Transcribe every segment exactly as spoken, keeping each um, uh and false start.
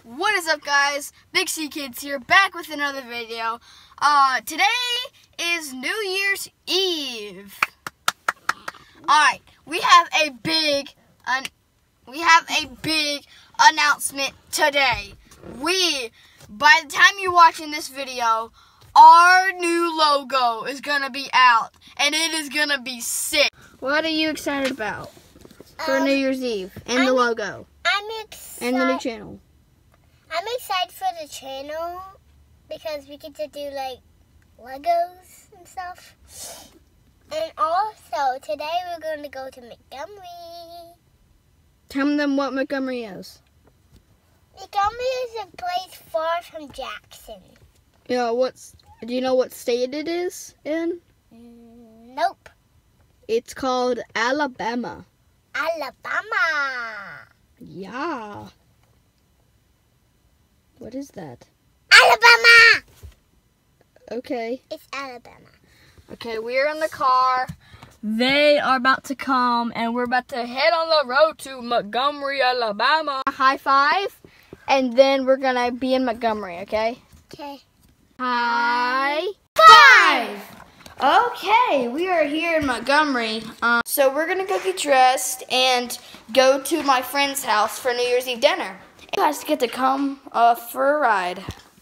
What is up, guys? Big C Kids here, back with another video. Uh, today is New Year's Eve. Alright, we have a big, uh, we have a big announcement today. We, by the time you're watching this video, our new logo is gonna be out, and it is gonna be sick. What are you excited about for um, New Year's Eve and I'm, the logo? I'm excited. And the new channel. I'm excited for the channel because we get to do like Legos and stuff. And also today we're going to go to Montgomery. Tell them what Montgomery is. Montgomery is a place far from Jackson. Yeah, what's do you know what state it is in? Nope. It's called Alabama. Alabama. Yeah. What is that? Alabama! Okay. It's Alabama. Okay, we're in the car. They are about to come, and we're about to head on the road to Montgomery, Alabama. High five, and then we're going to be in Montgomery, okay? Okay. High five! Okay, we are here in Montgomery. Um, so we're going to go get dressed and go to my friend's house for New Year's Eve dinner. You guys get to come uh, for a ride.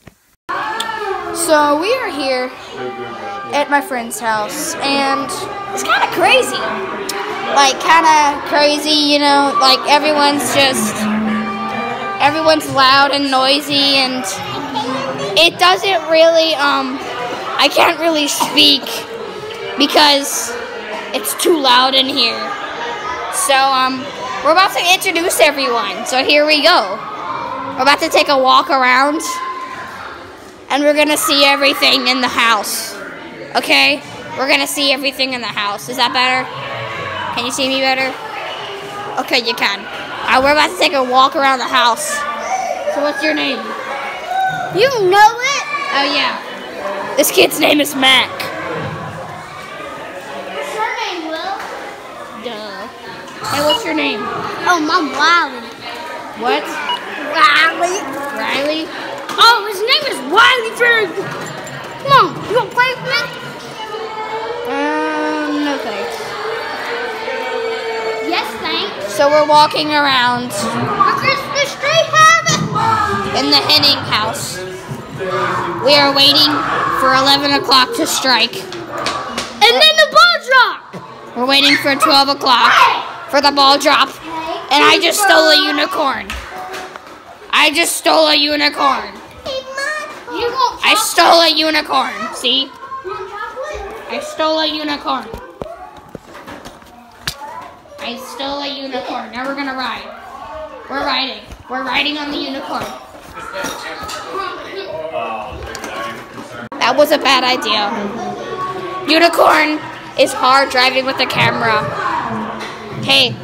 So we are here at my friend's house, and it's kind of crazy. Like, kind of crazy, you know, like everyone's just, everyone's loud and noisy, and it doesn't really, um, I can't really speak because it's too loud in here. So, um, we're about to introduce everyone, so here we go. We're about to take a walk around, and we're going to see everything in the house, okay? We're going to see everything in the house. Is that better? Can you see me better? Okay, you can. All right, we're about to take a walk around the house. So what's your name? You know it? Oh, yeah. This kid's name is Mac. What's your name, Will? Duh. Hey, what's your name? Oh, my Wiley. What? Riley. Riley? Oh, his name is Wiley Bird. Come on, you want to play with me? Um, no thanks. Yes, thanks. So we're walking around The Christmas tree have it. in the Henning house. We are waiting for eleven o'clock to strike. And then the ball drop. We're waiting for twelve o'clock for the ball drop. And I just stole a unicorn. I just stole a unicorn. You want I stole a unicorn. See? You want chocolate? I stole a unicorn. I stole a unicorn. Now we're gonna ride. We're riding. We're riding on the unicorn. That was a bad idea. Unicorn is hard driving with the camera. Hey.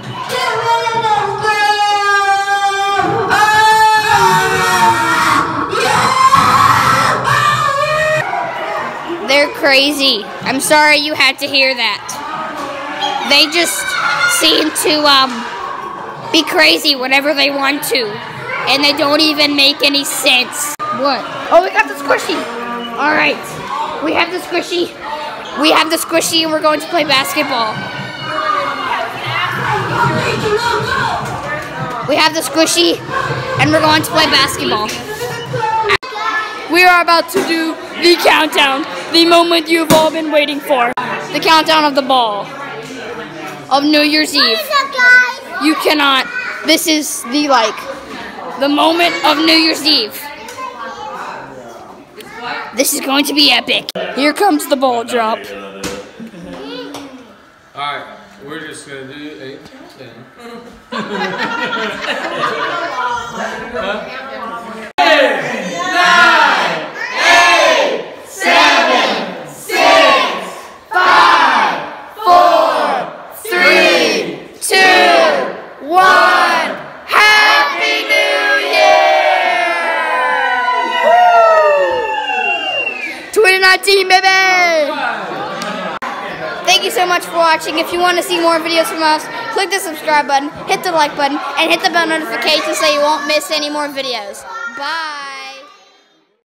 They're crazy. I'm sorry you had to hear that. They just seem to um, be crazy whenever they want to. And they don't even make any sense. What? Oh, we got the squishy. All right. We have the squishy. We have the squishy, and we're going to play basketball. We have the squishy, and we're going to play basketball. We are about to do the countdown, the moment you've all been waiting for. The countdown of the ball of New Year's Eve. What is up, guys? You cannot, this is the like, the moment of New Year's Eve. This is going to be epic. Here comes the ball drop. Alright, we're just going to do a countdown. twenty nineteen, baby! Thank you so much for watching. If you want to see more videos from us, click the subscribe button, hit the like button, and hit the bell notification so you won't miss any more videos. Bye.